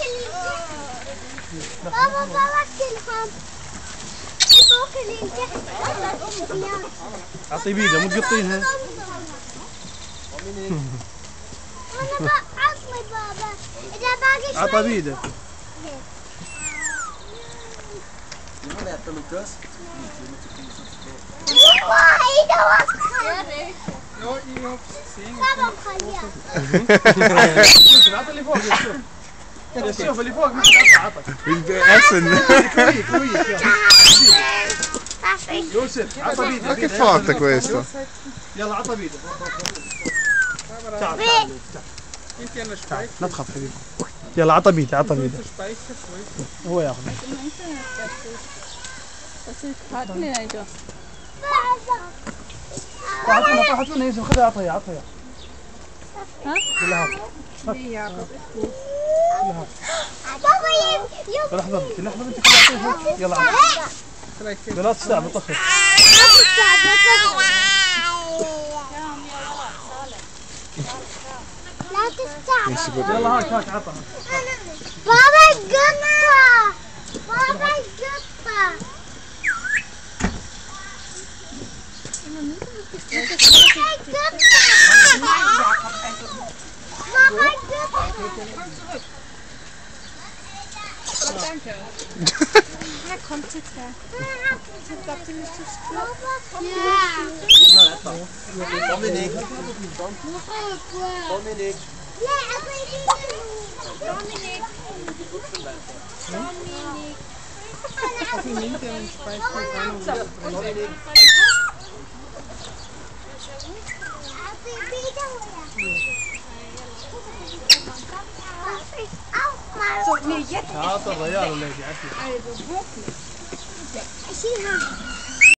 بابا بوكلهم. اعطي بيده مو تقطينها. انا عطني بابا اذا باقي شوي. عطى بيده. وايد وقخه. بابا مخليها. عطى اللي فوق شوف اللي فوق عطى. Essen. يوسف عطى بيده. Che forte questo. يلا عطى بيده. تعال لا تخاف حبيبي. يلا عطى بيده عطى بيده. هو ياخذ. طاحتونا يوسف خذها عطيها عطيها. ها؟ يلا هات. بابا لحظة انت خذها يلا عطيها. لا تستعبط طخر. لا تستعبط. يلا هاك عطى. بابا القطة. بابا القطة. Här kommt det här. Dominik. Dominik. So, nee, jetzt. عطى الرجال ولا يجي عشان. Also wirklich.